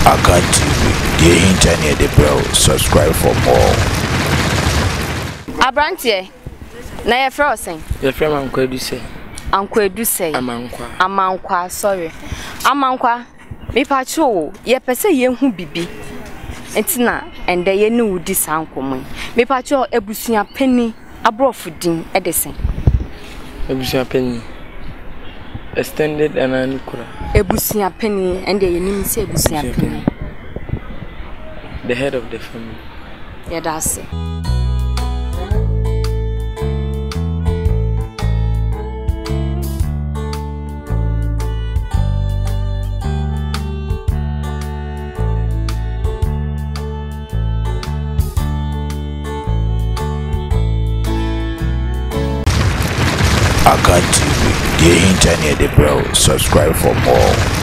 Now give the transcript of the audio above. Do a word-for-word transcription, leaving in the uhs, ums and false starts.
Aka T V, the internet, the bell, subscribe for more. Abrantie, na ye frozen. Your friend Uncle do say. Uncle do say. Amankwa. Amankwa, sorry. Amankwa, me pacho, ye pese ye hu bibi. Entina, ende ye no wudi sankomo. Me pacho Abusua Panin abrofudin edesen. Abusua Panin. Extended and anukura. Abusua Panin, and ye name say Abusua Panin. The head of the family. Yeah, that's it. Aka T V, the internet, the bell, subscribe for more.